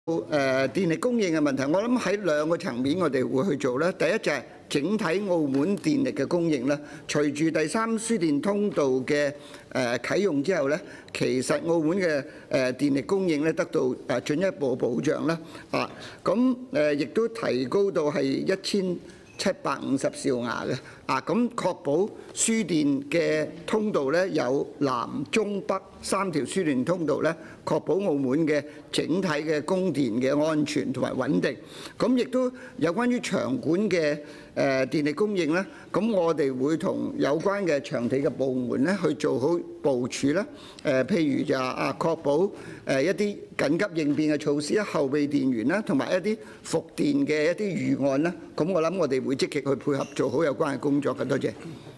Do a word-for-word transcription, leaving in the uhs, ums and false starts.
誒電力供應嘅問題，我諗喺兩個層面我哋會去做咧。第一就係整體澳門電力嘅供應咧，隨住第三輸電通道嘅誒啟用之後咧，其實澳門嘅誒電力供應咧得到誒進一步保障啦。啊，咁誒亦都提高到係一千七百五十兆瓦嘅。啊，咁確保輸電嘅通道咧有南中北三條輸電通道咧，確保澳門嘅整體嘅供電嘅安全同埋穩定。咁亦都有關於場館嘅誒電力供應咧，咁我哋會同有關嘅場地嘅部門咧去做好部署啦。誒，譬如就啊確保誒一啲緊急應變嘅措施啦、後備電源啦，同埋一啲復電嘅一啲預案啦。咁我諗我哋會積極去配合做好有關嘅工作嘅。多謝。